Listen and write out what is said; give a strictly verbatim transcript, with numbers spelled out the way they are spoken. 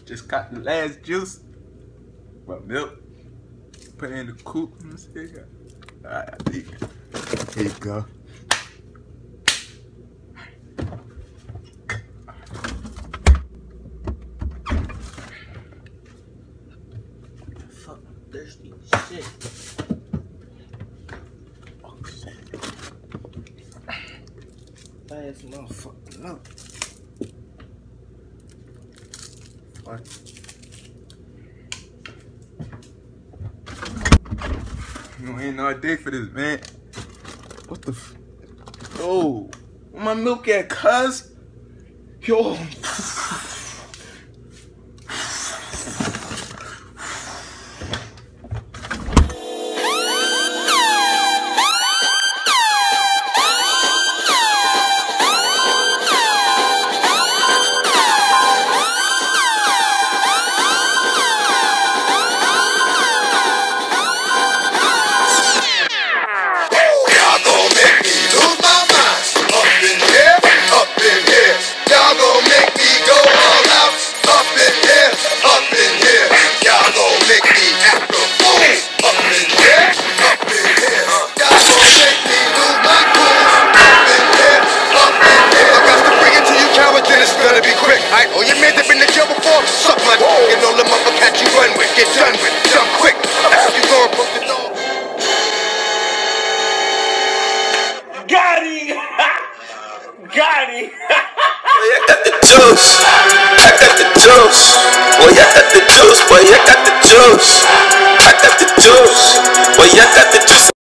Just got the last juice. But milk. Put it in the coupe. Alright, here you go. Fuck, thirsty shit. Oh shit. Last motherfucker, no. What? You ain't no day for this, man. What the f? Yo, where my milk at, cuz? Yo. Oh, you made them in the jail before? Suck my d*** and all the motherfuckers you run with. Get done with. Jump quick. You gonna put the dog. Got him! Got him! Boy, I got the juice. I got the juice. Boy, I got the juice. Boy, I got the juice. I got the juice. Boy, I got the juice.